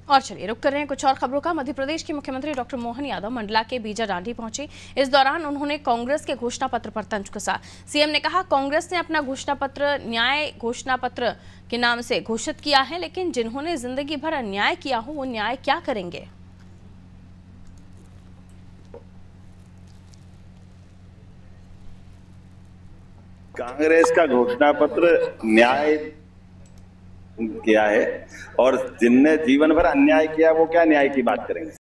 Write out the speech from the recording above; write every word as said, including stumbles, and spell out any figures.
और चलिए रुक कर रहे हैं कुछ और खबरों का। मध्य प्रदेश के मुख्यमंत्री डॉक्टर मोहन यादव मंडला के बीजाडांडी पहुंचे। इस दौरान उन्होंने कांग्रेस के घोषणा पत्र पर तंज कसा। सीएम ने कहा, कांग्रेस ने अपना घोषणा पत्र न्याय घोषणा पत्र के नाम से घोषित किया है, लेकिन जिन्होंने जिंदगी भर अन्याय किया हो वो न्याय क्या करेंगे। कांग्रेस का घोषणा पत्र न्याय किया है और जिनने जीवन भर अन्याय किया वो क्या न्याय की बात करेंगे।